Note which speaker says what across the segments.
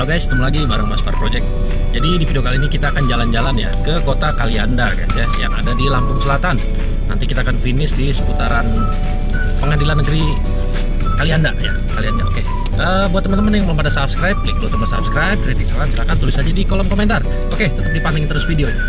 Speaker 1: Halo guys, ketemu lagi bareng Mas Par Project. Jadi di video kali ini kita akan jalan-jalan ya ke kota Kalianda guys ya, yang ada di Lampung Selatan. Nanti kita akan finish di seputaran Pengadilan Negeri Kalianda ya, Kalianda. Oke. Buat teman-teman yang belum pada subscribe, klik dulu tombol subscribe, kritik saran silahkan tulis aja di kolom komentar. Oke, tetap dipantengin terus videonya.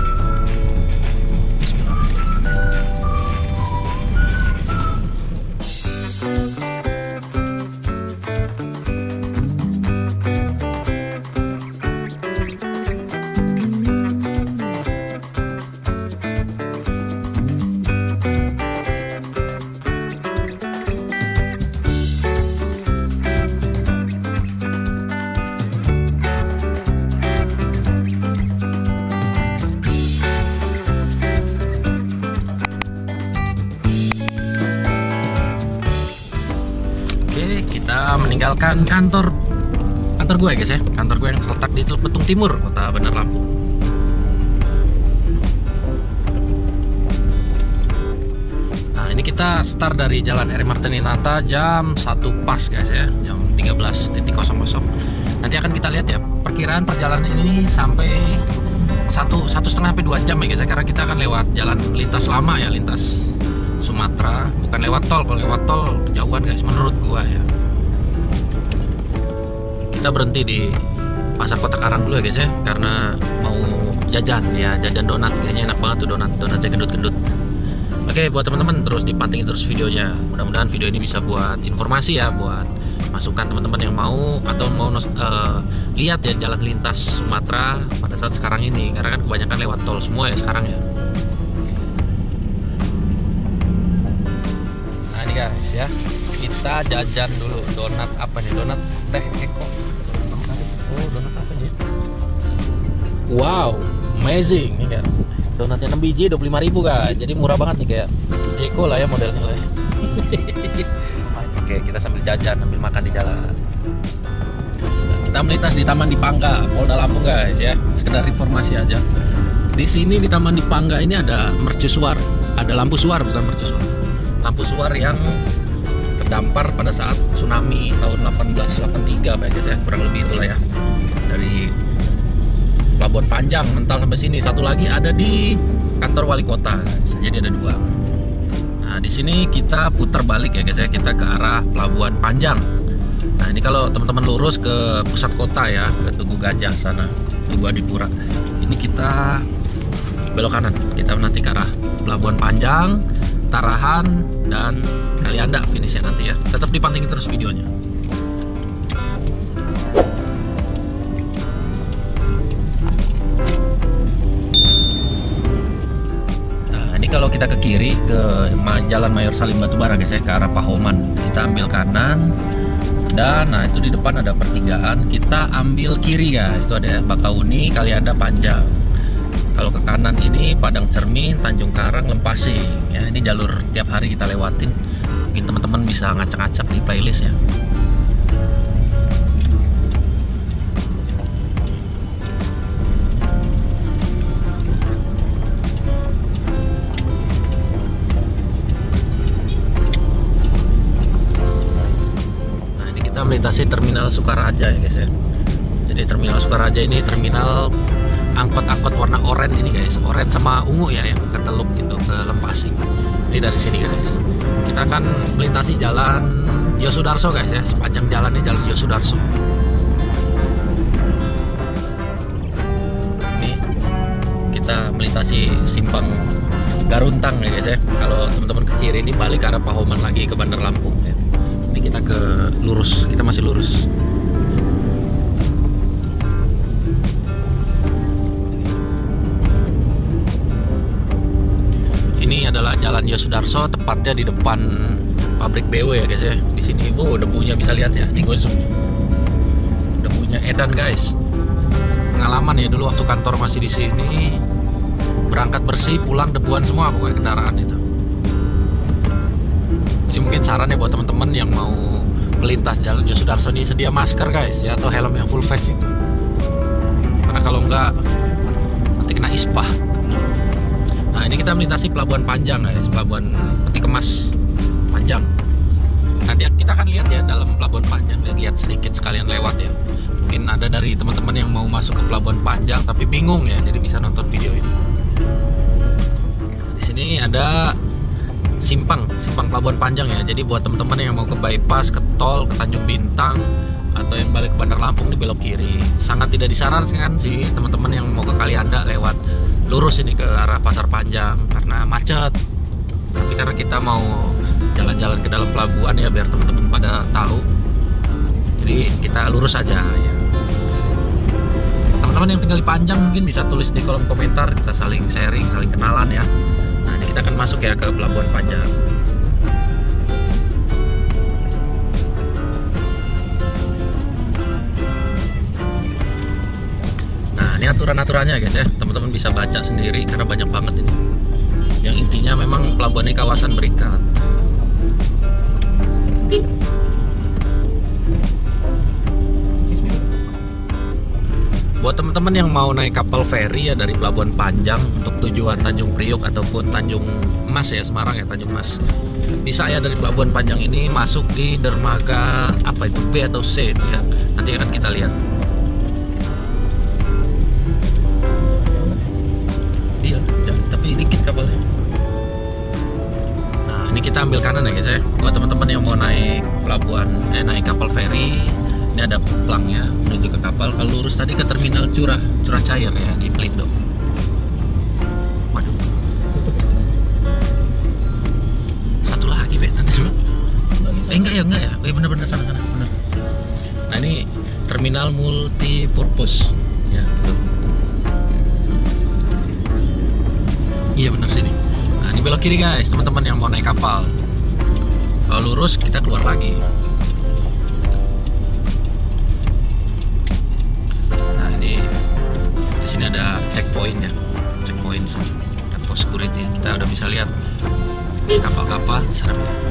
Speaker 1: Kita meninggalkan kantor gue guys ya, kantor gue yang terletak di Teluk Betung Timur, Kota Bandar Lampung. Nah ini kita start dari Jalan R. Martinata jam 1 pas guys ya, jam 13.00. Nanti akan kita lihat ya perkiraan perjalanan ini sampai 1,5 sampai 2 jam ya guys ya, karena kita akan lewat jalan lintas lama ya, lintas Sumatera, bukan lewat tol. Kalau lewat tol kejauhan guys menurut gua ya. Kita berhenti di Pasar Kota Karang dulu ya guys ya, karena mau jajan ya, jajan donat. Kayaknya enak banget tuh donatnya gendut-gendut. Oke, buat teman-teman terus dipantengin terus videonya. Mudah-mudahan video ini bisa buat informasi ya, buat masukan teman-teman yang mau atau mau lihat ya jalan lintas Sumatera pada saat sekarang ini, karena kan kebanyakan lewat tol semua ya sekarang ya. Nah ini guys ya, kita jajan dulu donat apa nih, donat Teh Eko. Oh, donat apa nih? Wow, amazing nih kan. Donatnya 6 biji 25.000 guys. Jadi murah banget nih, kayak Jeko lah ya modelnya lah ya. Oke, kita sambil jajan, sambil makan di jalan. Nah, kita melintas di Taman Dipangga, Polda Lampung guys ya. Sekedar informasi aja. Di sini di Taman Dipangga ini ada mercusuar, ada lampu suar bukan mercusuar. Lampu suar yang terdampar pada saat tsunami tahun 1883 guys ya, kurang lebih itulah ya. Dari Pelabuhan Panjang mental sampai sini. Satu lagi ada di kantor wali kota guys. Jadi ada 2. Nah di sini kita putar balik ya guys ya, kita ke arah Pelabuhan Panjang. Nah ini kalau teman-teman lurus ke pusat kota ya, ke Tugu Gajah sana, Tugu Adipura. Ini kita belok kanan, kita nanti ke arah Pelabuhan Panjang, Tarahan, dan Kalianda finishnya nanti ya. Tetap dipantengin terus videonya. Nah ini kalau kita ke kiri ke Jalan Mayor Salim Batubara guys ya, ke arah Pahoman, kita ambil kanan. Dan nah itu di depan ada pertigaan, kita ambil kiri guys, itu ada Bakauni, Kalianda, Panjang. Kalau ke kanan ini Padang Cermin, Tanjung Karang, Lempasing ya. Ini jalur tiap hari kita lewatin. Mungkin teman-teman bisa ngacak-ngacak di playlist ya. Nah ini kita melintasi Terminal Sukaraja ya guys ya. Jadi Terminal Sukaraja ini terminal angkot-angkot warna oranye ini guys, oranye sama ungu ya, yang ke Teluk gitu, ke Lempasing. Ini dari sini guys. Kita akan melintasi Jalan Yosudarso guys ya, sepanjang jalan ini Jalan Yosudarso. Ini kita melintasi Simpang Garuntang ya guys ya. Kalau teman-teman ke kiri ini balik ke arah Pahoman lagi ke Bandar Lampung ya. Ini kita ke lurus, kita masih lurus. Ini adalah Jalan Yosudarso, tepatnya di depan pabrik BW ya guys ya. Di sini, debunya bisa lihat ya, ini gue zoom. Debunya edan guys. Pengalaman ya dulu waktu kantor masih di sini, berangkat bersih, pulang debuan semua pokoknya kendaraan itu. Jadi mungkin saran ya buat teman-teman yang mau melintas Jalan Yosudarso ini, sedia masker guys ya, atau helm yang full face itu. Karena kalau enggak nanti kena ispa. Nah ini kita melintasi Pelabuhan Panjang guys, Pelabuhan Peti Kemas Panjang. Nanti kita akan lihat ya dalam Pelabuhan Panjang, lihat sedikit sekalian lewat ya. Mungkin ada dari teman-teman yang mau masuk ke Pelabuhan Panjang tapi bingung ya, jadi bisa nonton video ini. Di sini ada simpang Pelabuhan Panjang ya. Jadi buat teman-teman yang mau ke bypass, ke tol, ke Tanjung Bintang, atau yang balik ke Bandar Lampung di belok kiri, sangat tidak disarankan sih teman-teman yang mau ke Kalianda lewat lurus ini ke arah Pasar Panjang karena macet. Tapi karena kita mau jalan-jalan ke dalam pelabuhan ya, biar teman-teman pada tahu, jadi kita lurus aja ya. Teman-teman yang tinggal di Panjang mungkin bisa tulis di kolom komentar, kita saling sharing, saling kenalan ya. Nah, ini kita akan masuk ya ke Pelabuhan Panjang. Nah, ini aturan-aturannya guys ya, teman-teman bisa baca sendiri karena banyak banget ini. Yang intinya memang pelabuhan ini kawasan berikat. Buat teman-teman yang mau naik kapal feri ya dari Pelabuhan Panjang untuk tujuan Tanjung Priok ataupun Tanjung Mas ya, Semarang ya, Tanjung Mas, bisa ya dari Pelabuhan Panjang ini masuk di dermaga apa itu, B atau C itu ya, nanti akan kita lihat. Iya, tapi dikit kapalnya. Nah, ini kita ambil kanan ya guys ya. Buat teman-teman yang mau naik pelabuhan, naik kapal feri, ini ada pelangnya menuju ke kapal. Kalau lurus tadi ke terminal curah cair ya di Pelindo. Waduh, satu lagi enggak ya bener-bener sana bener. Nah, ini terminal multipurpose ya, tuh. Iya benar sini. Nah, ini belok kiri guys, teman-teman yang mau naik kapal. Kalau lurus kita keluar lagi. Nah, ini di sini ada checkpoint ya, checkpoint dan pos security. Kita udah bisa lihat kapal-kapal di sana ya.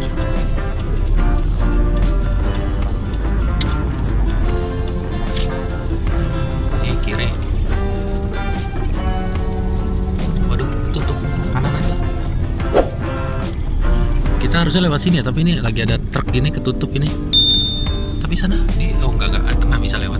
Speaker 1: Ini kiri. Kita harusnya lewat sini ya, tapi ini lagi ada truk ini ketutup ini. Tapi sana, ini oh enggak tengah bisa lewat.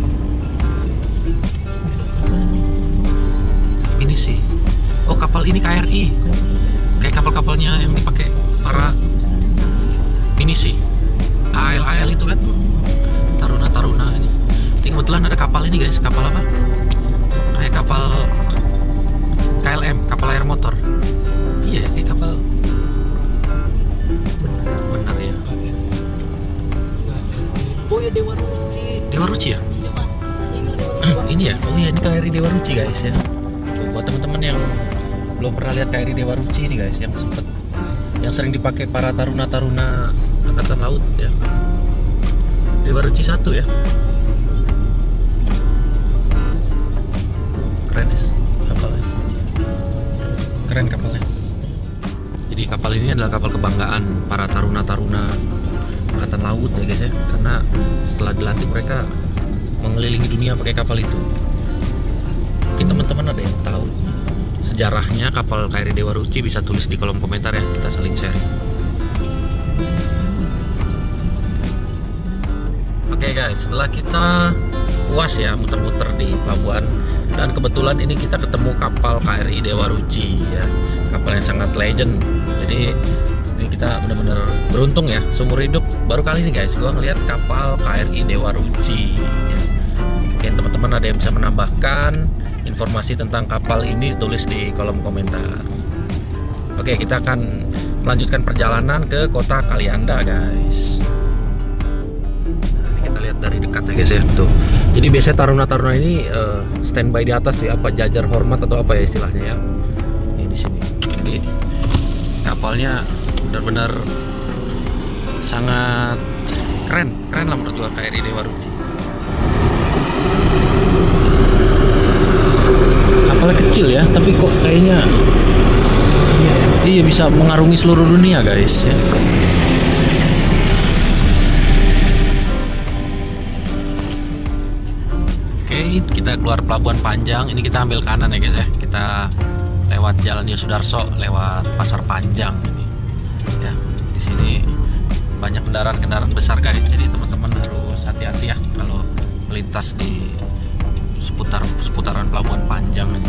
Speaker 1: Ini sih, oh kapal ini KRI, kayak kapal-kapalnya yang dipakai para ini sih, AL itu kan, Taruna ini. Ini kebetulan ada kapal ini guys, kapal apa? Kayak kapal KLM, kapal air motor. Iya, kayak kapal. Benar ya. Oh ya, Dewa Ruci ya? Ini ya? Oh ya, ini KRI Dewa Ruci guys ya. Tuh, buat teman-teman yang belum pernah lihat KRI Dewa Ruci ini guys, yang sering dipakai para taruna angkatan laut ya. Dewa Ruci 1 ya. Keren guys kapalnya. Keren kapalnya. Jadi kapal ini adalah kapal kebanggaan para taruna-taruna angkatan laut ya guys ya, karena setelah dilantik mereka mengelilingi dunia pakai kapal itu. Mungkin teman-teman ada yang tahu sejarahnya kapal KRI Dewa Ruci, bisa tulis di kolom komentar ya, kita saling share. Oke guys, setelah kita puas ya muter-muter di pelabuhan, dan kebetulan ini kita ketemu kapal KRI Dewa Ruci ya, kapal yang sangat legend. Jadi ini kita benar-benar beruntung ya, seumur hidup baru kali ini guys gua ngeliat kapal KRI Dewa Ruci ya. Mungkin teman-teman ada yang bisa menambahkan informasi tentang kapal ini, tulis di kolom komentar. Oke, kita akan melanjutkan perjalanan ke kota Kalianda guys. Kita lihat dari dekat ya guys ya, tuh. Jadi biasanya taruna-taruna ini standby di atas sih, apa jajar hormat atau apa ya istilahnya ya. Ini di sini. Jadi kapalnya benar-benar sangat keren lah menurut gua, KRI Dewa Ruci. Kapalnya kecil ya, tapi kok kayaknya iya bisa mengarungi seluruh dunia guys ya. Kita keluar Pelabuhan Panjang, ini kita ambil kanan ya guys ya. Kita lewat Jalan Yosudarso, lewat Pasar Panjang ini. Ya, di sini banyak kendaraan besar guys. Jadi teman-teman harus hati-hati ya kalau melintas melintas di seputaran Pelabuhan Panjang ini.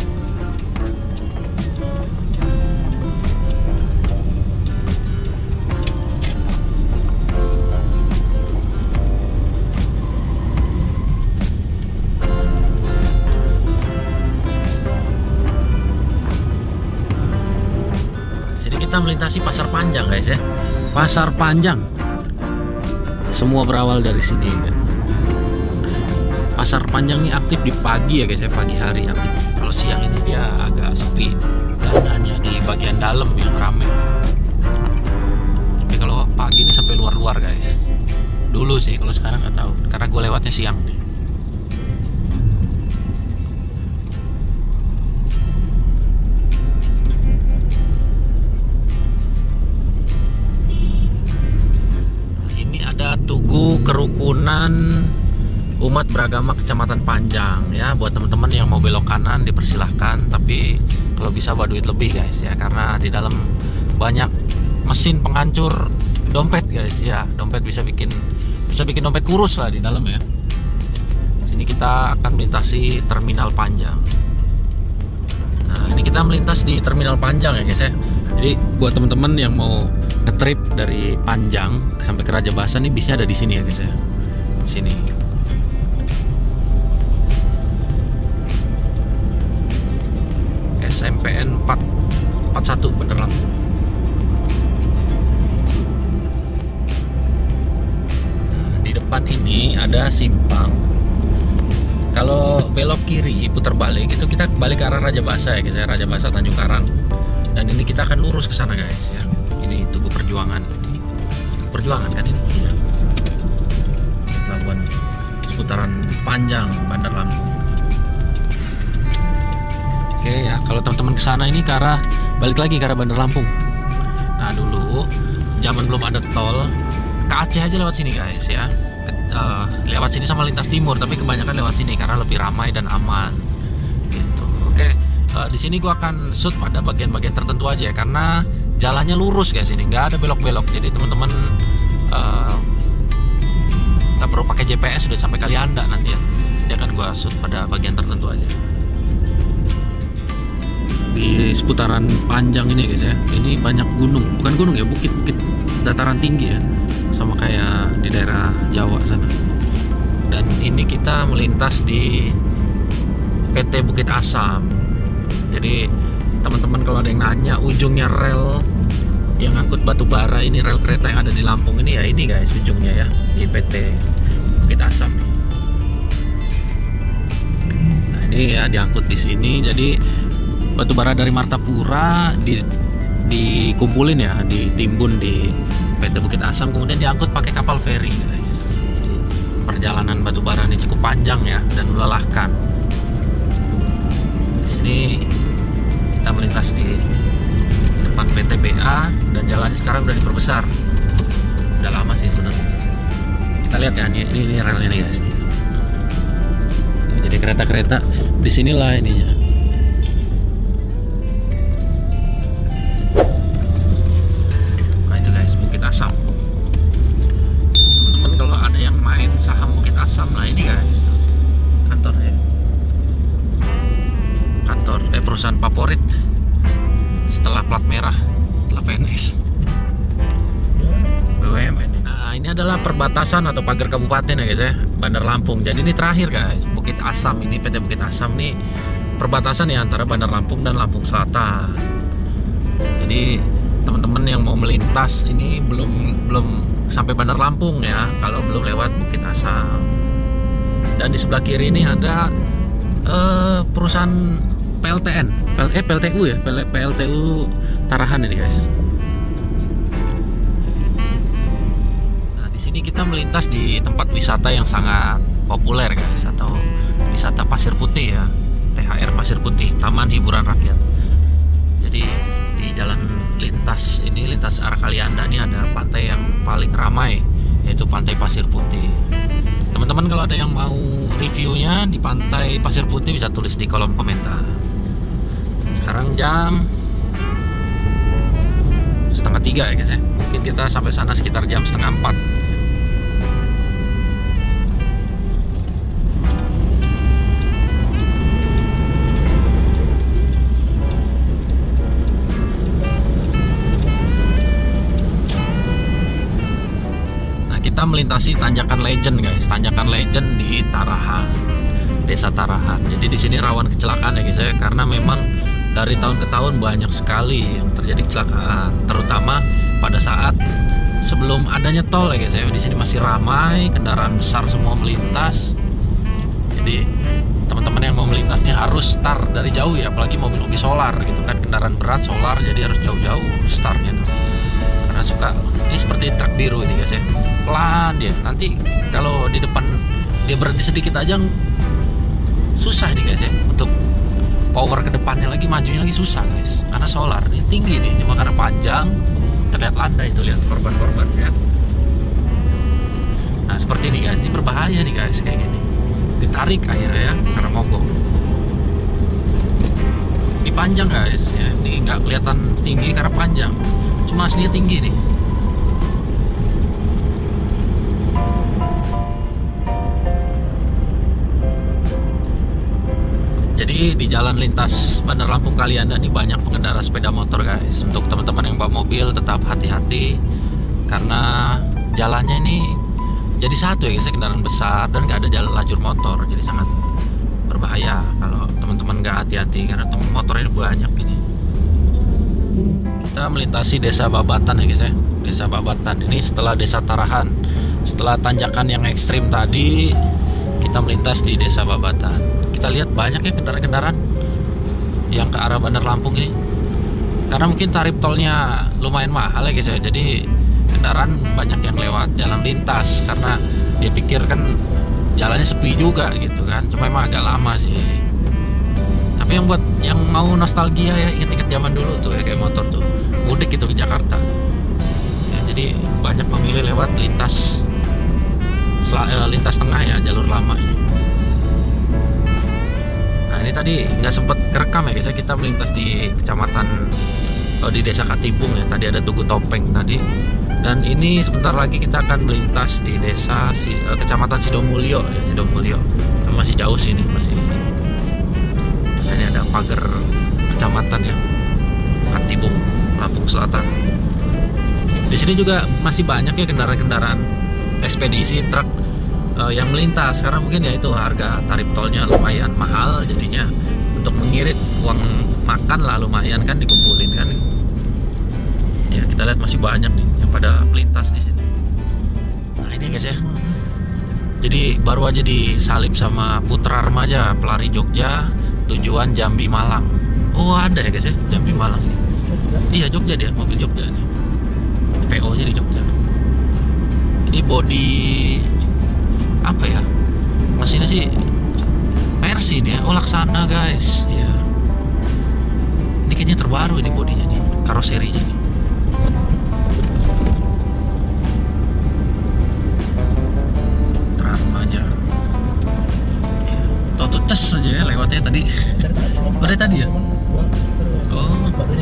Speaker 1: Sini kita melintasi Pasar Panjang guys ya. Pasar Panjang. Semua berawal dari sini kan. Pasar Panjang ini aktif di pagi ya guys ya, pagi hari aktif. Kalau siang ini dia agak sepi dan hanya di bagian dalam yang ramai. Tapi kalau pagi ini sampai luar-luar guys. Dulu sih, kalau sekarang nggak tahu karena gue lewatnya siang nih. Ini ada Tugu Kerukunan Umat Beragama Kecamatan Panjang ya. Buat teman-teman yang mau belok kanan dipersilahkan, tapi kalau bisa bawa duit lebih guys ya, karena di dalam banyak mesin penghancur dompet guys ya. Dompet bisa bikin dompet kurus lah di dalam ya. Sini kita akan melintasi Terminal Panjang. Nah, ini kita melintas di Terminal Panjang ya guys ya. Jadi buat teman-teman yang mau nge-trip dari Panjang sampai ke Raja Basa nih, bisnya ada di sini ya guys ya. Sini. SMPN 441 Bandar Lampung. Nah, di depan ini ada simpang. Kalau belok kiri putar balik itu kita balik ke arah Raja Basa ya guys ya, Raja Basa Tanjung Karang. Dan ini kita akan lurus ke sana guys ya. Ini Tugu Perjuangan. Perjuangan kan ini ya. Pelabuhan seputaran Panjang Bandar Lampung. Oke ya, kalau teman-teman ke sana ini ke arah balik lagi ke arah Bandar Lampung. Nah, dulu zaman belum ada tol, ke Aceh aja lewat sini guys ya. Lewat sini sama lintas timur, tapi kebanyakan lewat sini karena lebih ramai dan aman. Gitu. Oke, di sini gua akan shoot pada bagian-bagian tertentu aja ya, karena jalannya lurus guys, ini nggak ada belok-belok. Jadi teman-teman nggak perlu pakai GPS, sudah sampai Kalianda nanti ya. Jadi akan gua shoot pada bagian tertentu aja. Di seputaran Panjang ini guys ya, ini banyak gunung, bukan gunung ya, bukit-bukit dataran tinggi ya, sama kayak di daerah Jawa sana. Dan ini kita melintas di PT Bukit Asam. Jadi teman-teman kalau ada yang nanya ujungnya rel yang ngangkut batu bara, ini rel kereta yang ada di Lampung ini ya, ini guys ujungnya ya, di PT Bukit Asam. Nah, ini ya diangkut di sini. Jadi batu bara dari Martapura dikumpulin ya, ditimbun di PT Bukit Asam, kemudian diangkut pakai kapal feri guys. Jadi, perjalanan batu bara ini cukup panjang ya dan melelahkan. Di sini kita melintas di depan PT BA dan jalannya sekarang udah diperbesar. Udah lama sih sebenarnya. Kita lihat ya, ini relnya nih guys. Jadi kereta-kereta di sinilah ininya. Asam. Teman-teman kalau ada yang main saham Bukit Asam, lah ini guys kantor ya, kantor perusahaan favorit setelah plat merah, setelah PNS, BUMN. Nah, ini adalah perbatasan atau pagar kabupaten ya guys ya, Bandar Lampung. Jadi ini terakhir guys, Bukit Asam ini, PT Bukit Asam nih perbatasan ya antara Bandar Lampung dan Lampung Selatan. Jadi teman-teman yang mau melintas ini belum sampai Bandar Lampung ya, kalau belum lewat Bukit Asam. Dan di sebelah kiri ini ada perusahaan PLTN, PLTU ya, PLTU Tarahan ini guys. Nah, di sini kita melintas di tempat wisata yang sangat populer guys, atau wisata Pasir Putih ya, THR Pasir Putih, Taman Hiburan Rakyat. Jadi di jalan lintas arah Kalianda ini ada pantai yang paling ramai, yaitu Pantai Pasir Putih. Teman-teman kalau ada yang mau reviewnya di Pantai Pasir Putih bisa tulis di kolom komentar. Sekarang jam 2:30 ya guys ya. Mungkin kita sampai sana sekitar jam 3:30. kita melintasi Tanjakan Legend guys, Tanjakan Legend di Tarahan, Desa Tarahan. Jadi di sini rawan kecelakaan ya guys ya, karena memang dari tahun ke tahun banyak sekali yang terjadi kecelakaan, terutama pada saat sebelum adanya tol ya guys ya. Di sini masih ramai, kendaraan besar semua melintas. Jadi teman-teman yang mau melintas ini harus start dari jauh ya, apalagi mobil-mobil solar gitu kan, kendaraan berat solar, jadi harus jauh-jauh startnya tuh. Karena suka ini seperti truk biru ini guys ya, pelan dia. Nanti kalau di depan dia berhenti sedikit aja susah nih guys ya, untuk power ke depannya lagi, majunya lagi susah guys, karena solar ini tinggi nih, cuma karena panjang terlihat landai itu, lihat korban-korban ya. Nah seperti ini guys, ini berbahaya nih guys kayak gini, ditarik akhirnya ya karena mogok. Ini panjang guys ya, ini nggak kelihatan tinggi karena panjang, cuma aslinya tinggi nih. Jadi di jalan lintas Bandar Lampung Kalianda ini banyak pengendara sepeda motor guys. Untuk teman-teman yang bawa mobil tetap hati-hati, karena jalannya ini jadi satu ya guys, kendaraan besar dan nggak ada jalan lajur motor, jadi sangat berbahaya kalau teman-teman nggak hati-hati, karena motornya banyak ini. Kita melintasi Desa Babatan ya guys ya, Desa Babatan ini setelah Desa Tarahan, setelah tanjakan yang ekstrim tadi kita melintas di Desa Babatan. Kita lihat banyak ya kendaraan-kendaraan yang ke arah Bandar Lampung ini, karena mungkin tarif tolnya lumayan mahal ya guys ya, jadi kendaraan banyak yang lewat jalan lintas karena dia pikir kan jalannya sepi juga gitu kan, cuma emang agak lama sih. Tapi yang buat yang mau nostalgia ya, inget-inget zaman dulu tuh ya, kayak motor tuh mudik gitu ke Jakarta ya, jadi banyak memilih lewat lintas tengah ya, jalur lama ini. Nah ini tadi nggak sempet kerekam ya guys ya, kita melintas di kecamatan di Desa Katibung ya, tadi ada Tugu Topeng tadi. Dan ini sebentar lagi kita akan melintas di desa kecamatan Sidomulyo ya, Sidomulyo. Masih jauh sih ini, masih ini. Ini ada pagar kecamatan ya, Katibung, Lampung Selatan. Di sini juga masih banyak ya kendaraan-kendaraan ekspedisi truk yang melintas, karena mungkin ya itu harga tarif tolnya lumayan mahal, jadinya untuk mengirit uang makan lah lumayan kan dikumpulin kan. Ya kita lihat masih banyak nih yang pada melintas di sini. Nah ini guys ya, jadi baru aja disalip sama Putra Remaja pelari Jogja tujuan Jambi Malang. Oh ada ya guys ya, Jambi Malang ini. Iya Jogja dia, mobil Jogja nih, PO nya di Jogja. Ini body apa ya, mesinnya sih Mercy nih ya, oh Laksana guys ya. Ini kayaknya terbaru ini bodinya nih, karoserinya nih. Remaja ya, tuh tes aja ya lewatnya tadi. Dari tadi ya, oh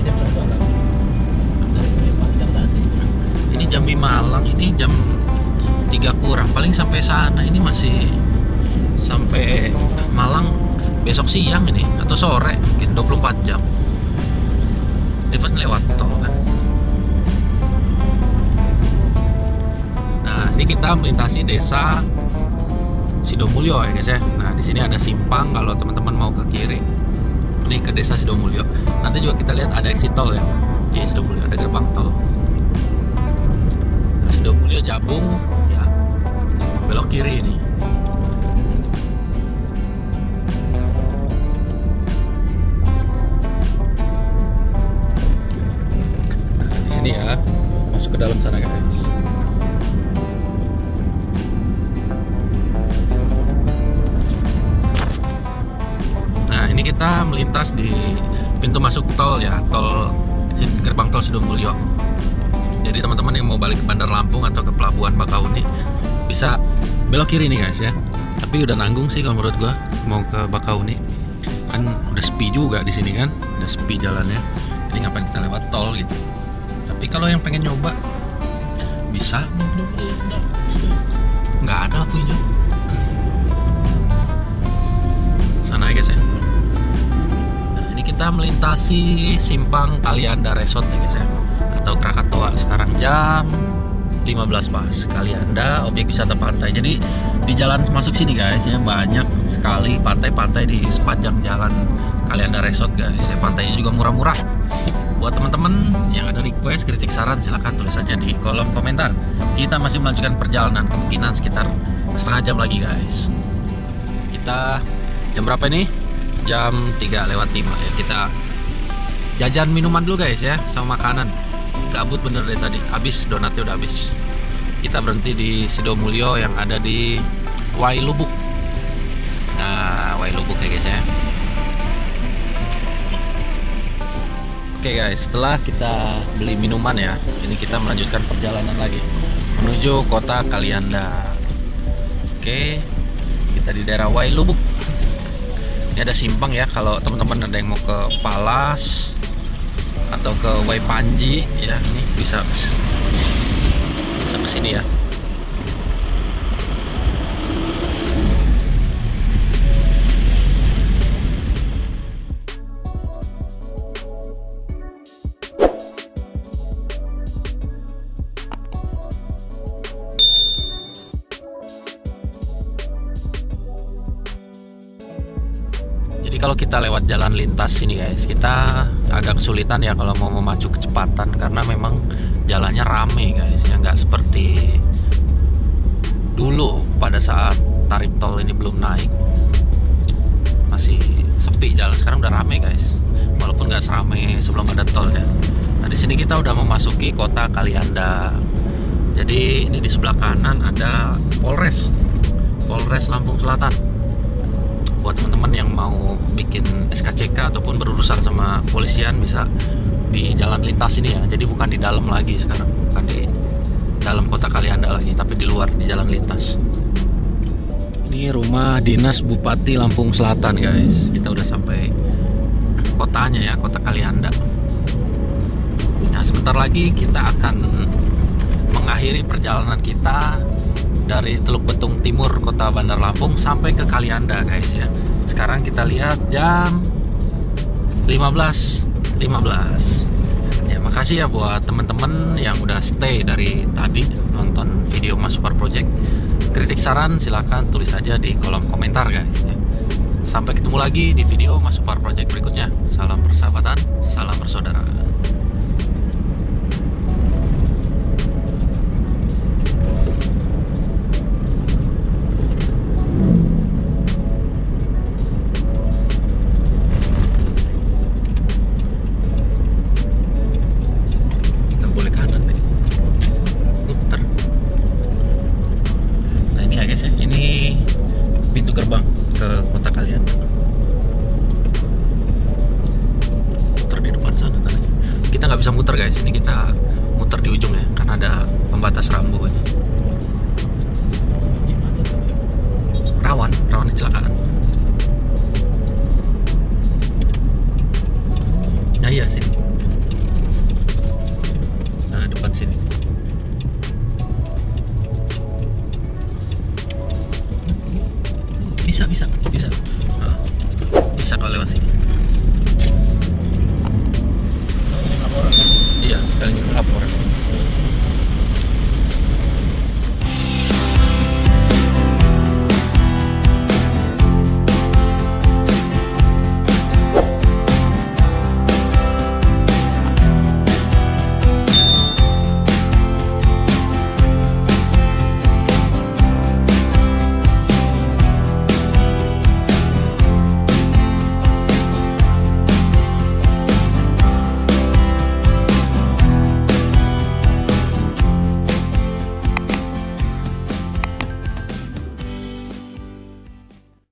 Speaker 1: ini Jambi Malang, ini jam 3 kurang, paling sampai sana ini masih sampai Malang besok siang ini atau sore, mungkin 24 jam. Dia lewat tol kan. Nah ini kita melintasi Desa Sidomulyo ya guys ya. Nah di sini ada simpang kalau teman-teman mau ke kiri, ini ke Desa Sidomulyo. Nanti juga kita lihat ada exit tol ya di Sidomulyo, ada gerbang tol. Nah, Sidomulyo Jabung ya, belok kiri ini. Nah, di sini ya, masuk ke dalam sana guys. Nah, ini kita melintas di pintu masuk tol ya, gerbang tol Sidomulyo. Jadi teman-teman yang mau balik ke Bandar Lampung atau ke Pelabuhan Bakauni bisa belok kiri nih guys ya. Tapi udah nanggung sih kalau menurut gua mau ke Bakauni. Kan udah sepi juga di sini kan, udah sepi jalannya. Jadi ngapain kita lewat tol gitu. Tapi kalau yang pengen nyoba bisa. Nggak ada lampu hijau. Sana ya guys ya. Nah, ini kita melintasi simpang Kalianda Resort ya guys ya, atau Krakatoa. Sekarang jam 15 pas. Kalianda, objek wisata pantai. Jadi di jalan masuk sini guys ya, banyak sekali pantai-pantai di sepanjang jalan Kalianda Resort guys ya. Pantainya juga murah-murah. Buat teman-teman yang ada request, kritik, saran, silahkan tulis saja di kolom komentar. Kita masih melanjutkan perjalanan, kemungkinan sekitar setengah jam lagi guys. Kita jam berapa ini? Jam 3:05 ya. Kita jajan minuman dulu guys ya, sama makanan. Gabut bener deh tadi, habis donatnya udah habis. Kita berhenti di Sidomulyo yang ada di Wailubuk. Nah, Wailubuk ya guys ya. Oke guys, setelah kita beli minuman ya, ini kita melanjutkan perjalanan lagi menuju kota Kalianda. Oke, kita di daerah Wailubuk. Ini ada simpang ya, kalau teman-teman ada yang mau ke Palas atau ke Waipanji ya, ini bisa ke sini ya. Jadi kalau kita lewat jalan lintas ini guys, kita agak kesulitan ya kalau mau memacu kecepatan karena memang jalannya rame guys ya, nggak seperti dulu pada saat tarif tol ini belum naik, masih sepi jalan. Sekarang udah rame guys, walaupun nggak seramai sebelum ada tol ya. Nah di sini kita udah memasuki kota Kalianda. Jadi ini di sebelah kanan ada Polres Lampung Selatan. Buat teman-teman yang mau bikin SKCK ataupun berurusan sama polisian bisa di jalan lintas ini ya. Jadi bukan di dalam lagi sekarang, bukan di dalam kota Kalianda lagi, tapi di luar, di jalan lintas. Ini rumah dinas Bupati Lampung Selatan guys. Kita udah sampai kotanya ya, kota Kalianda. Nah sebentar lagi kita akan mengakhiri perjalanan kita dari Teluk Betung Timur, kota Bandar Lampung, sampai ke Kalianda guys ya. Sekarang kita lihat jam 15.15. Ya makasih ya buat teman-teman yang udah stay dari tadi nonton video Mas Super Project. Kritik saran silahkan tulis saja di kolom komentar guys ya. Sampai ketemu lagi di video Mas Super Project berikutnya. Salam persahabatan, salam bersaudara. Gerbang ke kota Kalianda. Muter di depan sana tadi. Kita nggak bisa muter guys, ini kita muter di ujung ya, karena ada pembatas rambu ini. Rawan kecelakaan. Nah iya sini. Nah depan sini. Bisa kalau lewat sini. Iya, kalian lapor.